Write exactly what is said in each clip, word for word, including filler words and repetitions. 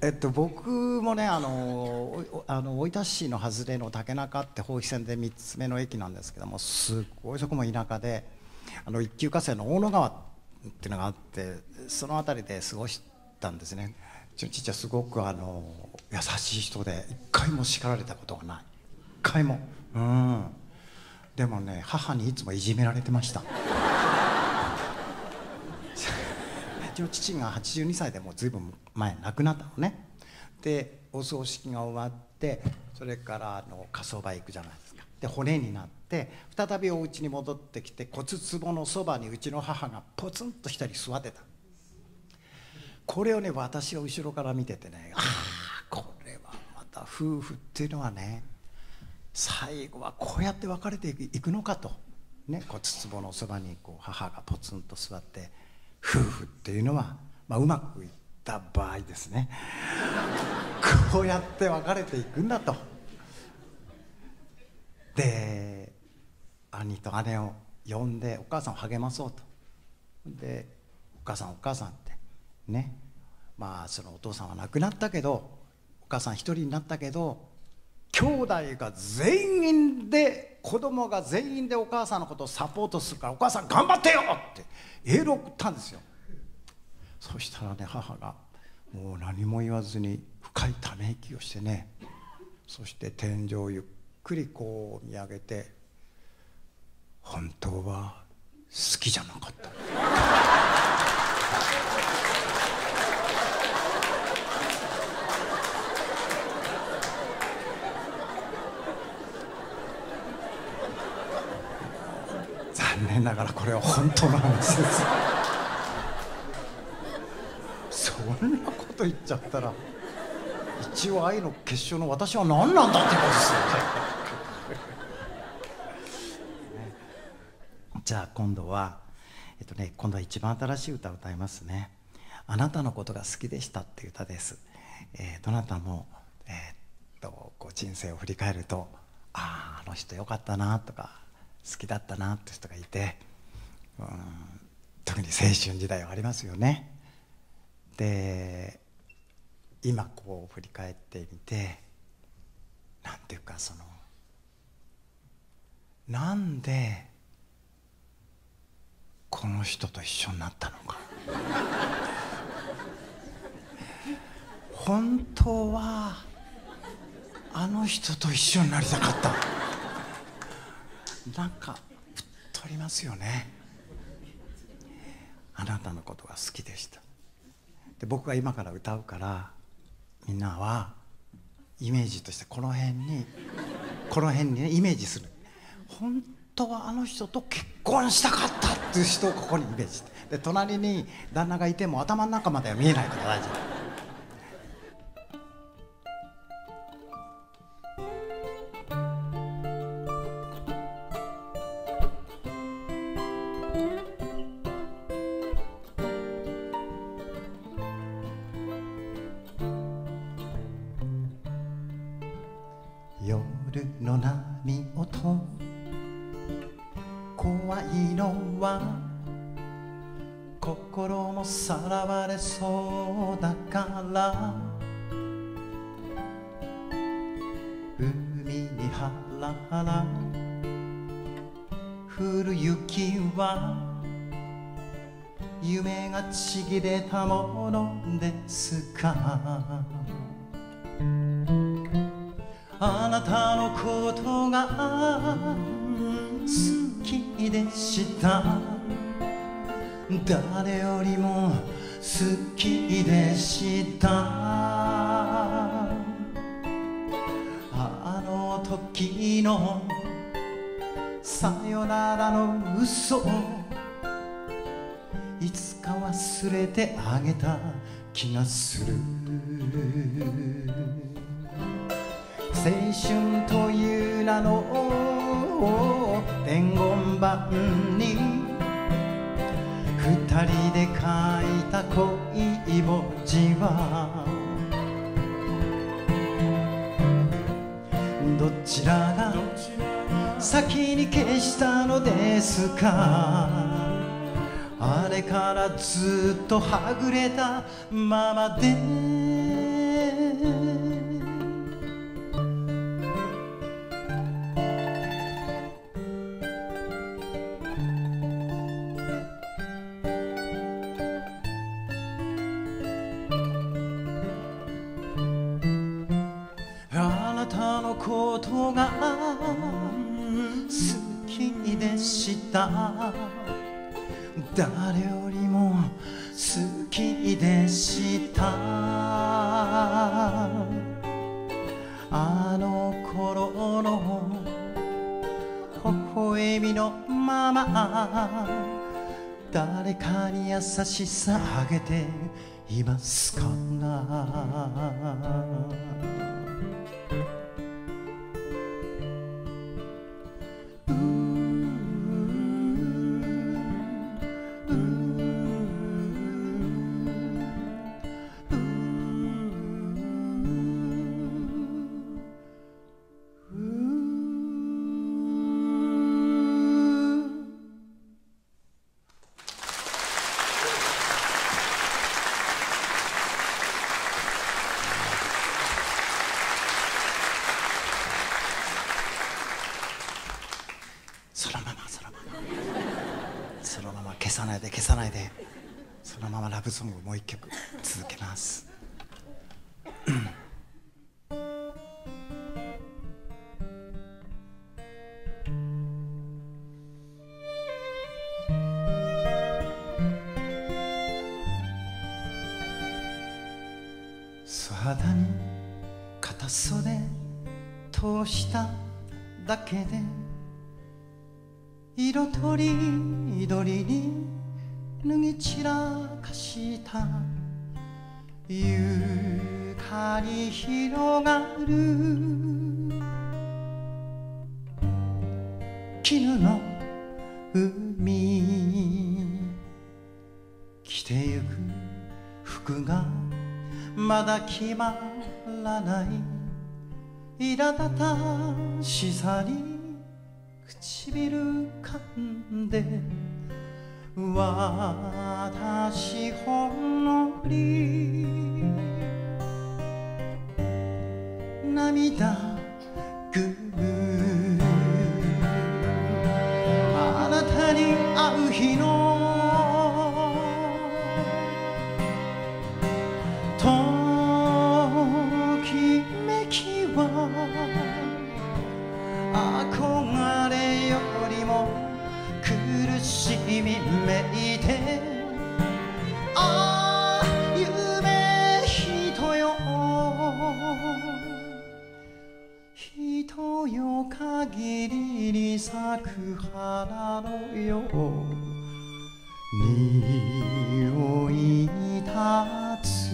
えっと、僕もね、あのあの大分市の外れの竹中って豊肥線でみっつめの駅なんですけども、すっごいそこも田舎で、あの一級河川の大野川っていうのがあって、その辺りで過ごしたんですね。うちの父はすごくあの優しい人で、一回も叱られたことがない、一回も。うん。でもね、母にいつもいじめられてました。うちの父がはちじゅうにさいでもうずいぶん前亡くなったのね。でお葬式が終わって、それからあの火葬場行くじゃないですか。で骨になって再びお家に戻ってきて、骨壺のそばにうちの母がポツンと一人座ってた。これをね、私は後ろから見ててね、ああこれはまた夫婦っていうのはね、最後はこうやって別れていくのかと、ね、骨壺のそばにこう母がポツンと座って、夫婦っていうのは、まあ、うまくいった場合ですね、こうやって別れていくんだと。で兄と姉を呼んでお母さんを励まそうと。でお母さんお母さんってね、まあそのお父さんは亡くなったけど、お母さん一人になったけど、兄弟が全員で、子供が全員でお母さんのことをサポートするから、お母さん頑張ってよってエールを送ったんですよ。そしたらね、母がもう何も言わずに深いため息をしてね、そして天井をゆっくりこう見上げて、本当は好きじゃなかった。残念ながらこれは本当の話です。そんなこと言っちゃったら、一応愛の結晶の私は何なんだってことですよね。じゃあ今度はえっとね今度は一番新しい歌を歌いますね。あなたのことが好きでしたっていう歌です。えー、どなたも、えー、っとこう人生を振り返ると、あああの人よかったなとか好きだったなって人がいて、うん、特に青春時代はありますよね。で今こう振り返ってみて、なんていうか、そのなんでこの人と一緒になったのか。本当はあの人と一緒になりたかった。なんかふっとりますよね。あなたのことが好きでした。で僕が今から歌うから、みんなはイメージとしてこの辺にこの辺にねイメージする。本当はあの人と結婚したかったっていう人をここにイメージして、で隣に旦那がいても頭の中までは見えないから大丈夫。夜の波音、怖いのは心もさらわれそうだから、海にハラハラ降る雪は夢がちぎれたものですか。あなたのことが好きでした。誰よりも好きでした。あの時のさよならの嘘をいつか忘れてあげた気がする。青春という名の伝言板に二人で書いた恋文字は、どちらが先に消したのですか。あれからずっとはぐれたままでことが好きでした。誰よりも好きでした。あの頃の微笑みのまま誰かに優しさあげていますかな。そのままそのままそのまま消さないで消さないで、そのままラブソングもう一曲続けます。素肌に片袖通しただけで色とりどりに脱ぎ散らかした床に広がる絹の海、着てゆく服がまだ決まらない苛立たしさに唇噛んで私ほんのり涙ぐむ。あなたに会う日のときめきは憧れよりも苦しみめいて、ああ夢人よ人よ限りに咲く花のよう匂い立つ。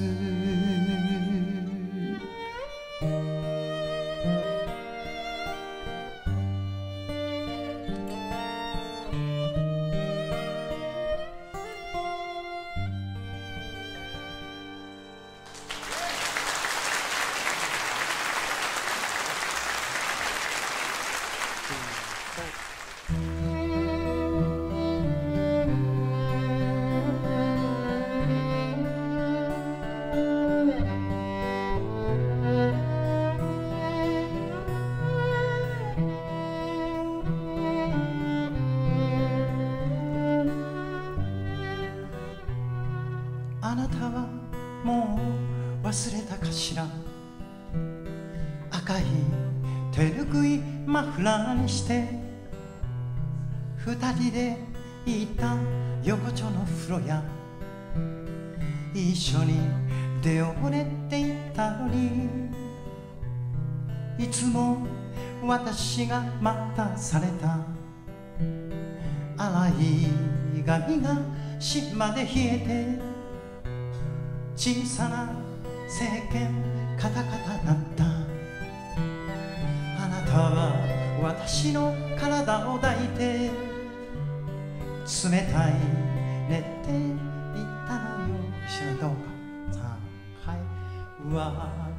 あなたはもう忘れたかしら。赤い手ぬぐいマフラーにして二人で行った横丁の風呂や一緒に出遅れていったのに、いつも私が待たされた粗い髪が島で冷えて小さな石鹸カタカタなった。あなたは私の体を抱いて冷たい寝ていったのよ。一緒にどうかさあ、はい。わか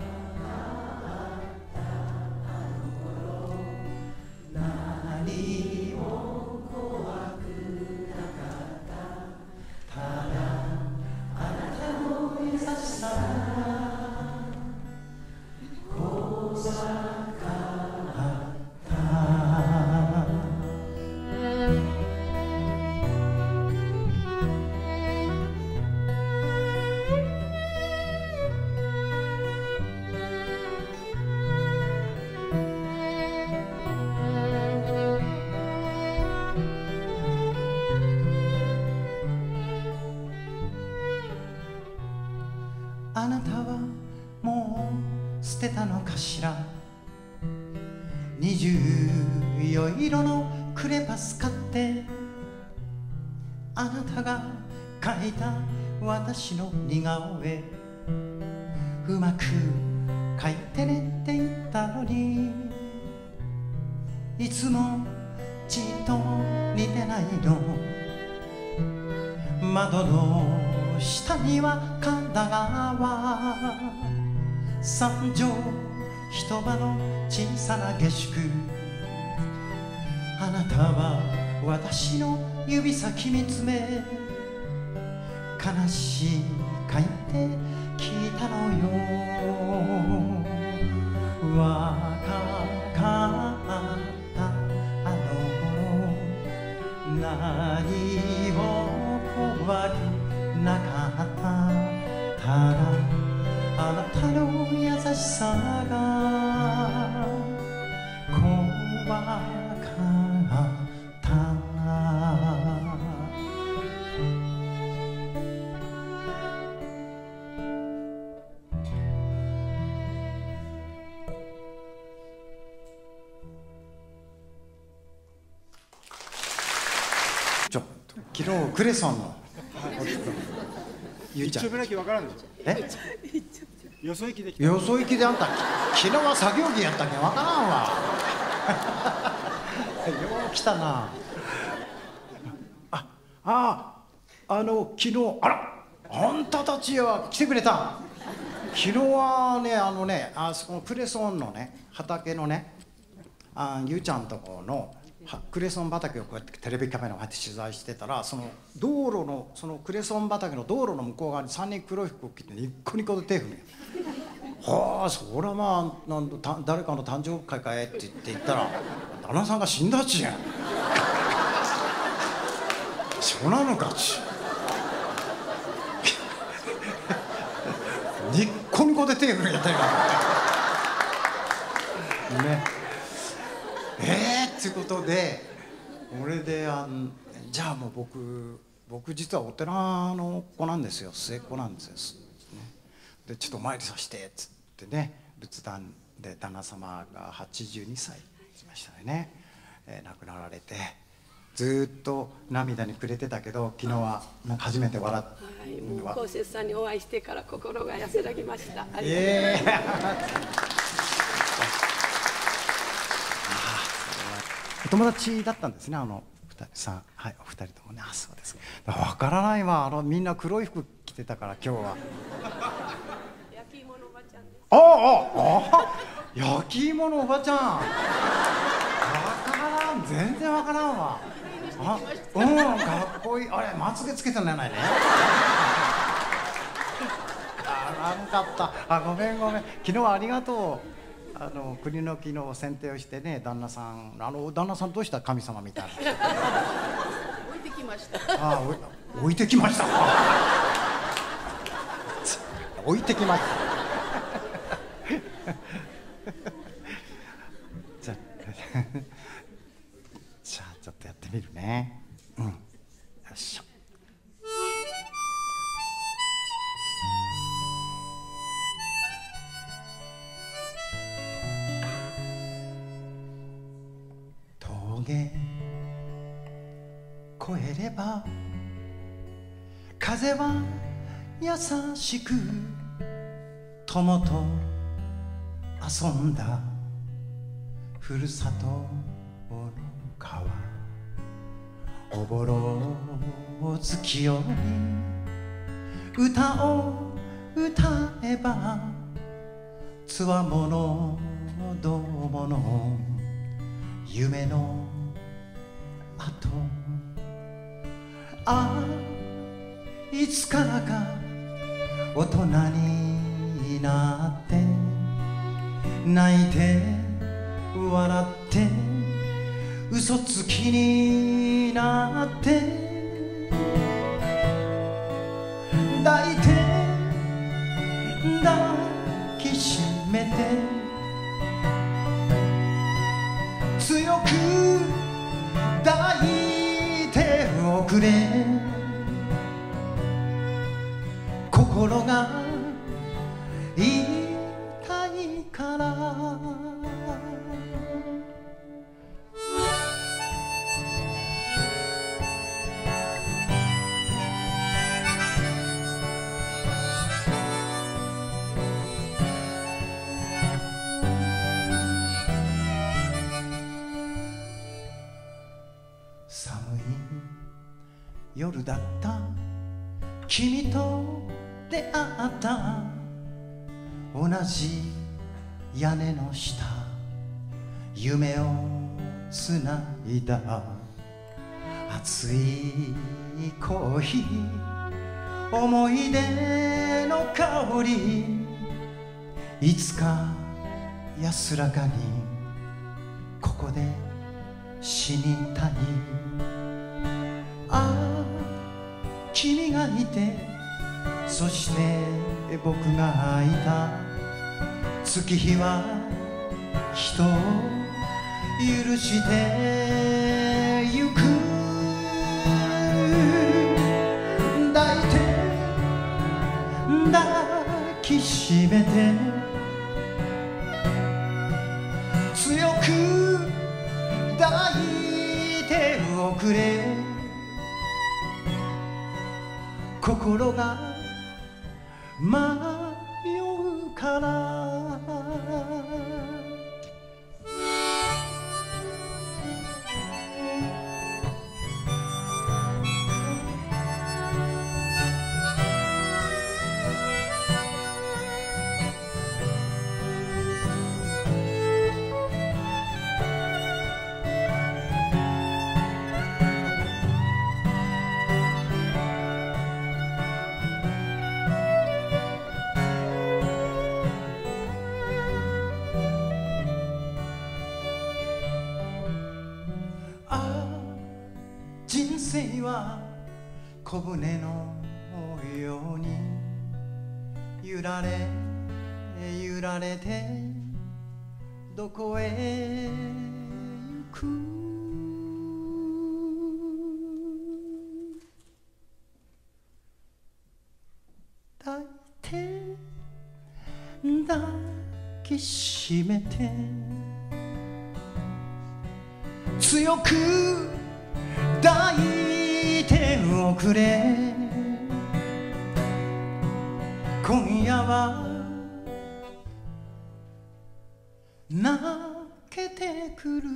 何も怖くなかった、ただあなたの優しさ小さかった。 たはもう捨てたのかしら。二十四色のクレパス買ってあなたが描いた私の似顔絵うまく描いてねって言ったのにいつもちっと似てないの。窓の下には神田川三畳一間の小さな下宿。あなたは私の指先見つめ悲しい書いて聞いたのよ。若かったあの頃何も怖くなかった。ただあなたの優しさが怖かった。ちょ昨日クレソンのゆうちゃん一丁目だけわからんでしょ。 えよそ行きできた。 よそ行きであんた昨日は作業着やったけんわからんわよう来たなあああの昨日あらあんたたちは来てくれた。昨日はねあのねあそこのクレソンのね畑のねあゆうちゃんとこのクレソン畑をこうやってテレビカメラを入って取材してたらその道路のそのクレソン畑の道路の向こう側にさんにん黒い服を着てニッコニコで手振るんや。はあそりゃまあなんた誰かの誕生会かえって言って言ったら旦那さんが死んだっちやんそうなのかっちニッコニコで手振るんやったよねえー、っていうことで俺であんじゃあもう僕僕実はお寺の子なんですよ末っ子なんですよ、ね、でちょっとお参りさせてっつってね仏壇で旦那様がはちじゅうにさいしましたね、えー、亡くなられてずっと涙にくれてたけど昨日はなんか初めて笑って、 はい、もう公設さんにお会いしてから心が安らぎました。ありがとうございます。 えーお友達だったんですねあのふたりさんはいお二人ともね。あそうです分からないわあのみんな黒い服着てたから今日は焼き芋のおばちゃんです。 ああああ焼き芋のおばちゃん分からん全然分からんわあうんかっこいいあれまつげつけてんじゃないねあらんかったあごめんごめん昨日はありがとうあの国の木の剪定をしてね旦那さんあの旦那さんどうした神様みたいな置いてきました。 ああ置いてきました置いてきましたじゃあじゃあちょっとやってみるねうんよっしょ峠越えれば風は優しく友と遊んだふるさとの川おぼろ月夜に歌を歌えばつわものどうもの夢の後ああいつからか大人になって泣いて笑って嘘つきになって抱いて抱きしめて強く抱いておくれ心が夜だった。君と出会った同じ屋根の下、夢をつないだ。熱いコーヒー、思い出の香り、いつか安らかにここで死にたい。ああ君がいて、そして僕がいた。月日は人を許してゆく。抱いて抱きしめて、強く抱いておくれ。心が迷うから。人生は小舟のように揺られ揺られてどこへ行く。抱いて抱きしめて強く抱いておくれ。今夜は泣けてくる。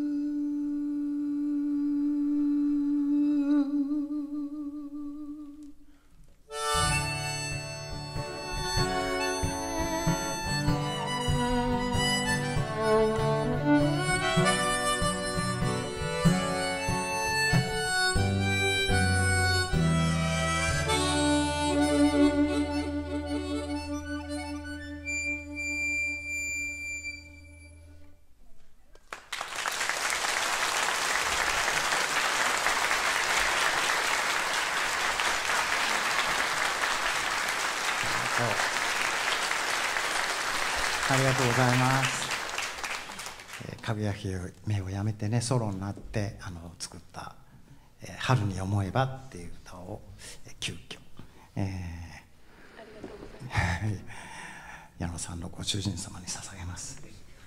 ありがとうございます。えー、かぐや姫をやめてね、ソロになってあの作った「えー、春に思えば」っていう歌を、えー、急遽、えー、矢野さんのご主人様に捧げます。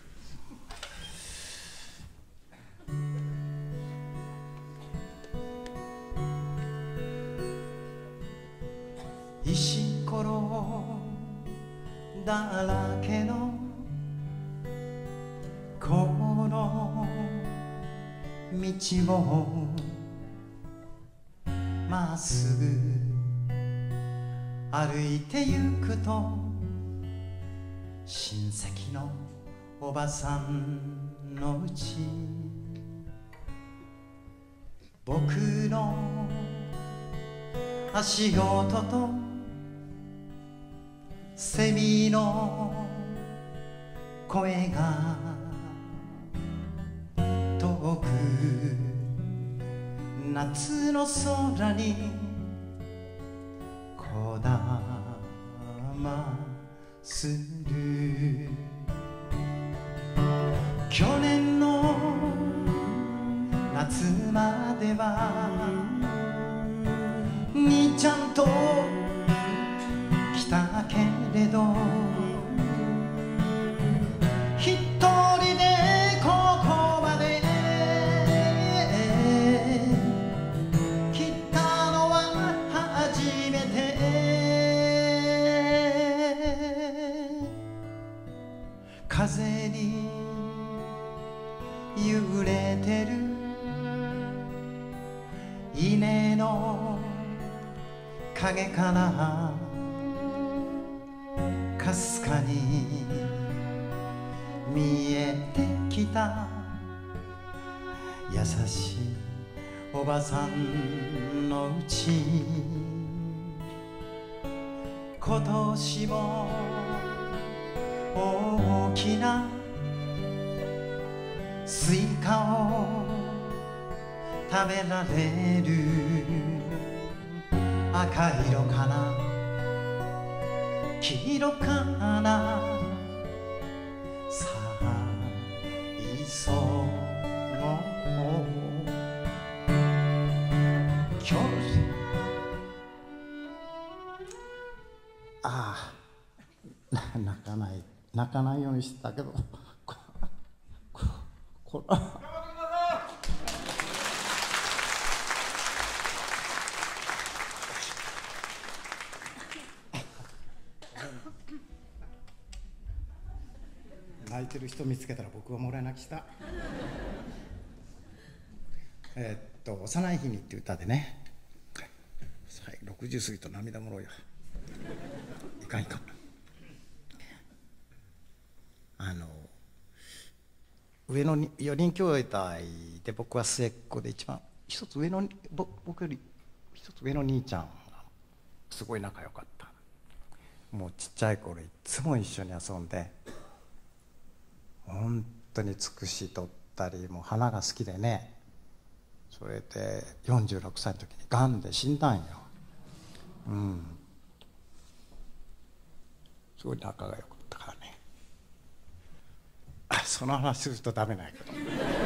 石ころだらけのこの道をまっすぐ歩いてゆくと親戚のおばさんのうち僕の足音とセミの声が遠く夏の空にこだまする。去年の夏までは兄ちゃんと来たけれど一人でここまで来たのは初めて。風に揺れてる稲の影からかすかに見えてきた優しいおばさんのうち、今年も大きなスイカを食べられる、赤色かな黄色かな咲いそう今日ああ泣かない泣かないようにしてたけどこここれ泣いてる人見つけたら僕はもらい泣きした。えーっと「幼い日に」って歌でね、ろくじゅう過ぎと涙もろいよ。いかんいかん。あの上のよにん兄弟で僕は末っ子で一番一つ上の僕より一つ上の兄ちゃんがすごい仲良かった。もうちっちゃい頃いつも一緒に遊んで、本当につくし取ったり、もう花が好きでね。それでよんじゅうろくさいの時にがんで死んだんよ。うん、すごい仲が良かったからね。あ、その話するとダメなんやけど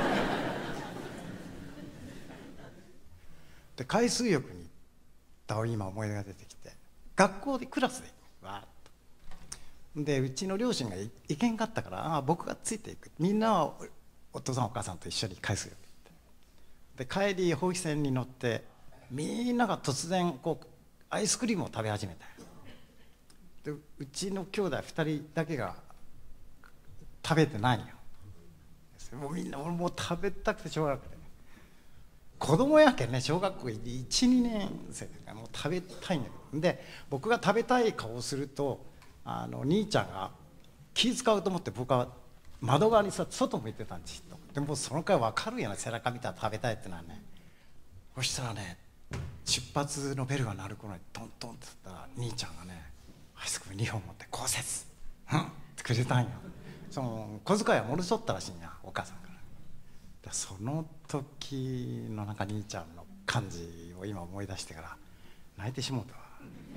で海水浴に行った今思い出が出てきて、学校でクラスでわーっとで、うちの両親が行けんかったから、あ僕がついていく、みんなはお父さんお母さんと一緒に海水浴行って、で帰り保育船に乗ってみんなが突然こうアイスクリームを食べ始めたよ。でうちの兄弟ふたりだけが食べてないよ。もうみんな俺もう食べたくてしょうがなくて、子供やけんね、小学校いちにねん生だからもう食べたいんだけど、で僕が食べたい顔をするとあの兄ちゃんが気使うと思って、僕は窓側にさ外向いてたんですよ。でもその回分かるような背中見たら食べたいってのはね。そしたらね、出発のベルが鳴る頃にトントンって言ったら兄ちゃんがねアイスクリームにほん持って「こうせつうん」ってくれたんよ。その小遣いはもろしとったらしいんや、お母さんから。でその時のなんか兄ちゃんの感じを今思い出してから泣いてしもうたわ。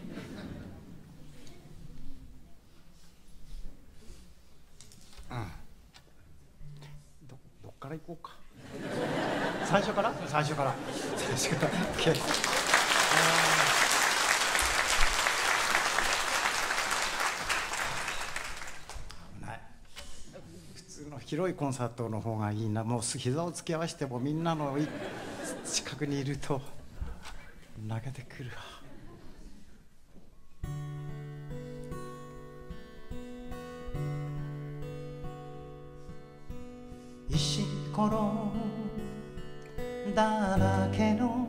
うん、どどっから行こうか。最初から最初から最初から危ない。普通の広いコンサートの方がいいな。もう膝を突き合わせてもみんなの近くにいると泣けてくるわ。石ころだらけの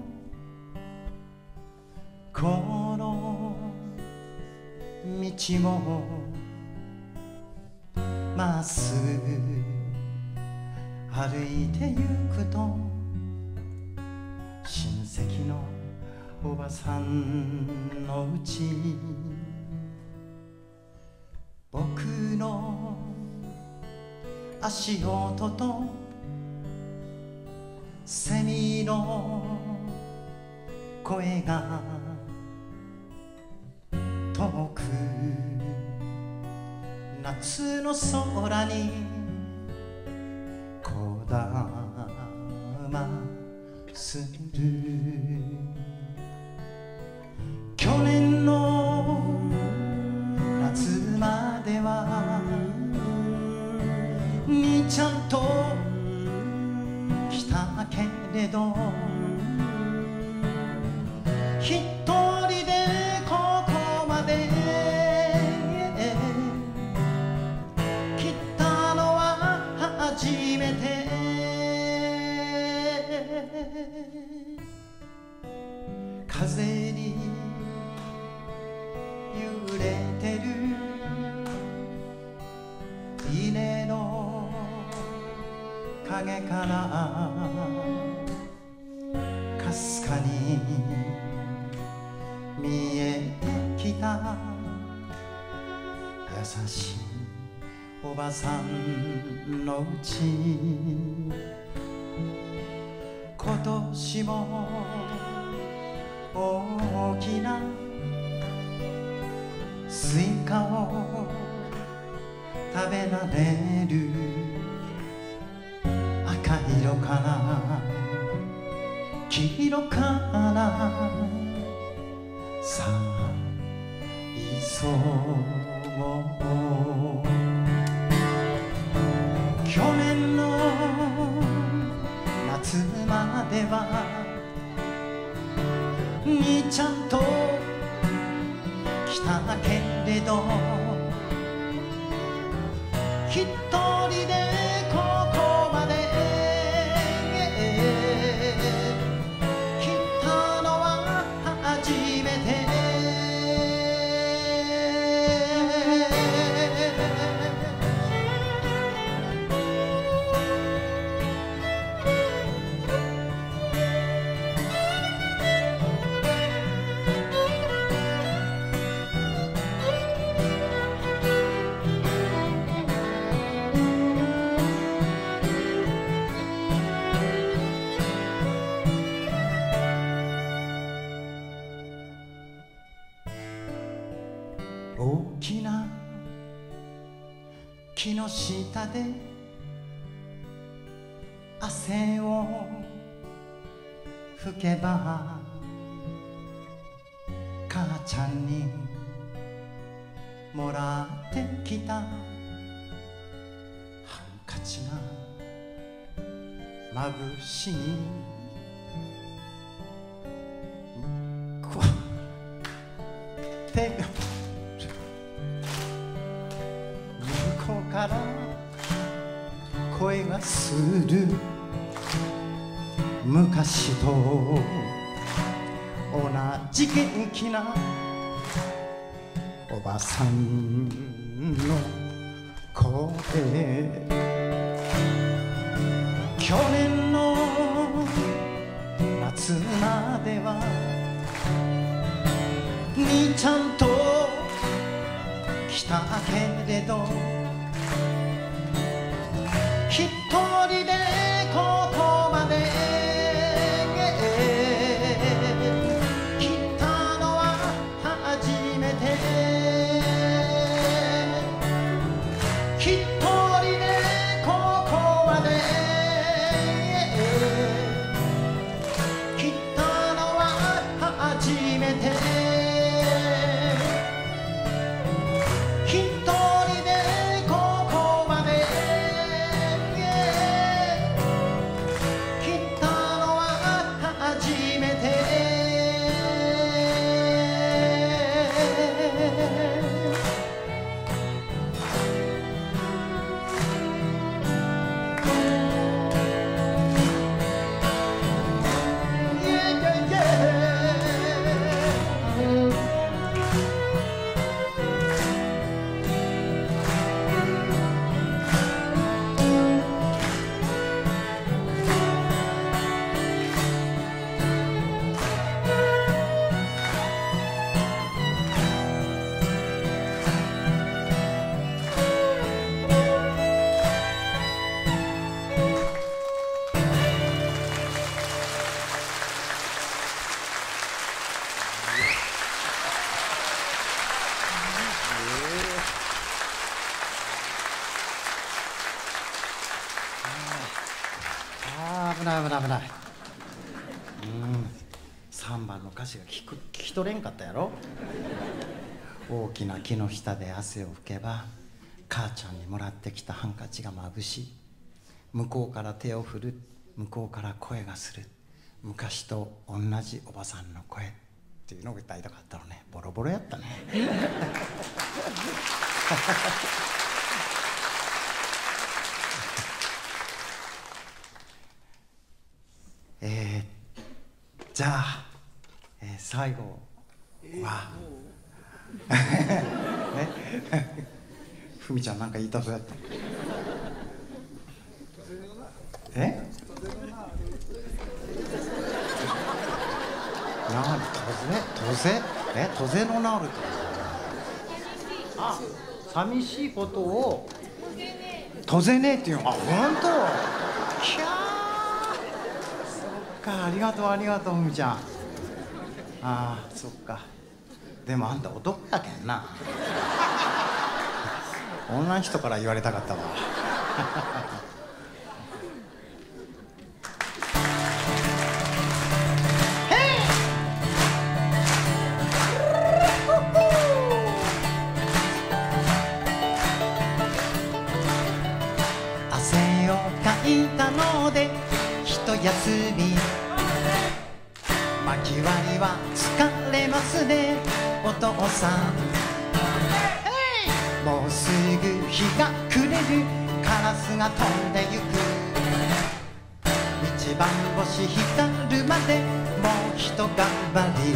この道もまっすぐ歩いてゆくと、親戚のおばさんのうち、僕の足音とセミの声が遠く夏の空にこだまする。去年の夏までは兄ちゃんと来たけれど、一人でここまで来たのは初めて。 風に揺れてる稲の影からかすかに見えてきた優しいおばさんのうち、今年も大きなスイカを食べられる、赤色から黄色からさあ急ごう。去年の夏までは兄ちゃんと来たけれど、一人でここまで来たのは初めて。大きな木の下で汗を拭けば、母ちゃんにもらってきたハンカチがまぶしい。こう手が向こうから声がする、昔と同じ元気なおばさんの声。去年の夏までは兄ちゃんと来たけれど、一人でここまで来たのは初めて。一人でここまで来たのは初めて。危ない危ない危ない。うんさんばんの歌詞が聞く聞き取れんかったやろ。大きな木の下で汗を拭けば、母ちゃんにもらってきたハンカチがまぶしい。向こうから手を振る、向こうから声がする、昔と同じおばさんの声っていうのを歌いたかったのね。ボロボロやったね。えー、じゃあ、えー最後はえふみちゃんなんか言いたそうやったえなにトゼトゼえトゼのナールってあ寂しいことをトゼねえっていうのあ本当キャーそっかありがとうありがとうふみちゃんああそっかでもあんた男やけんな女の人から言われたかったわ汗をかいたので一休み薪割りは疲れますねお父さんもうすぐ日が暮れるカラスが飛んでゆく一番星光るまでもうひと頑張り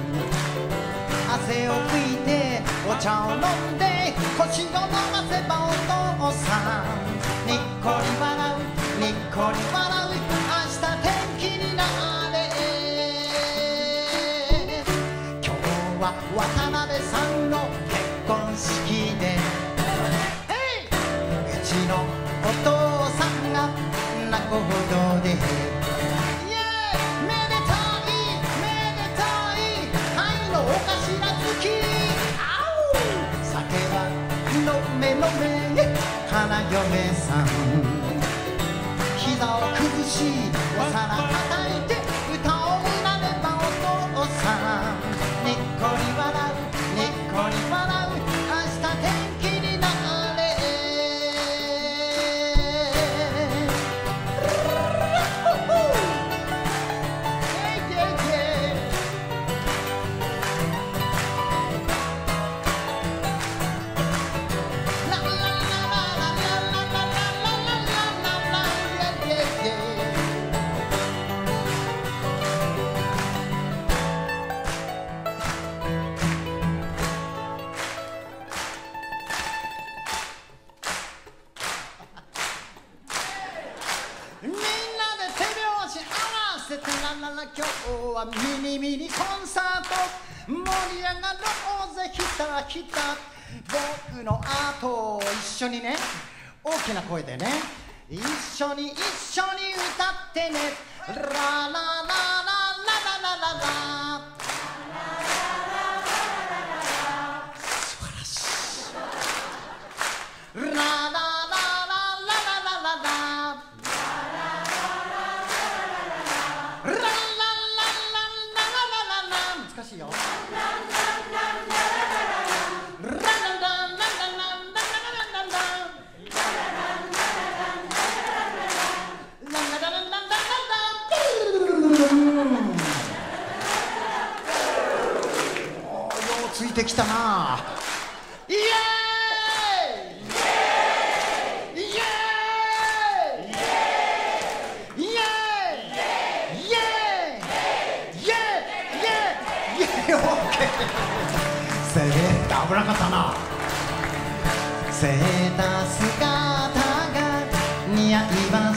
汗を拭いてお茶を飲んで腰を伸ばせばお父さんにっこり笑うにっこり笑う明日天気になれ今日は渡辺さんの結婚式でうちのお父さんが泣くほどでイエーイめでたいめでたい愛のお頭付き酒は飲め飲め花嫁さん膝を崩しお皿叩いて歌を歌えばお父さんにっこり笑うにっこり笑う明日天気になれ今日はミニミニコンサート盛り上がろうぜひたひた僕のアートを一緒にね大きな声でね一緒に一緒に歌ってねララララララララララ素晴らしいラララララララララ難しいよ。ついてきたな。イエーイ。イエーイ。イエーイ。イエーイ。イエーイ。イエーイ。イエーイ。イエーイ。イエーイ。イエーイ。オッケー。セーター危なかったな。セーター姿が似合います。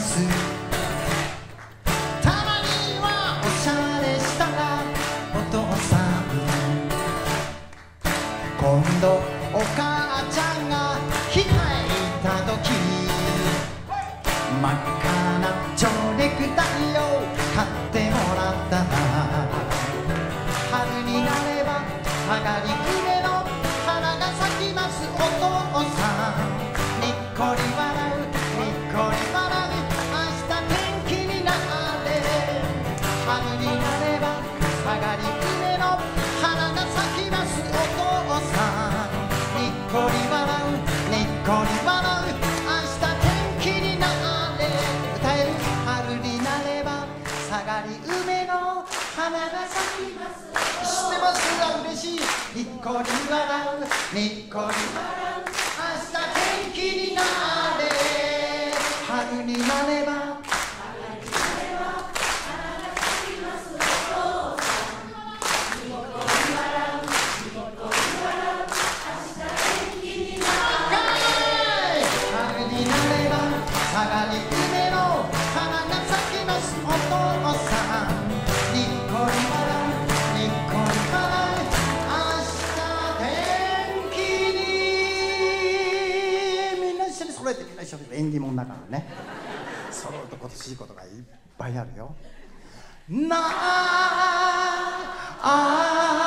たまにはおしゃれしたらお父さん。今度お母ちゃんが控えた時真っ赤な蝶ネクタイを買ってもらったら春になれば上がり梅の花が咲きますお父さんにっこり笑うにっこり笑う明日天気になれ春になれば下がり梅の花が咲きますお父さんにっこり笑うにっこり笑う明日天気になれ歌える春になれば下がり梅の花が咲きます知ってますが嬉しいにっこり笑うにっこり笑う明日天気になれ春になればがり梅の花が咲きますお父さんにっこり笑うにっこり笑う明日天気にみんな一緒に揃えてみんな一緒に縁起物だからね揃うと今年いいことがいっぱいあるよなああ